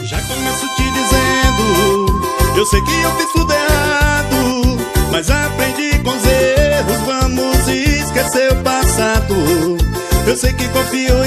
Já começo te dizendo, eu sei que eu fiz tudo errado, mas aprendi com os erros, vamos esquecer o passado. Eu sei que confio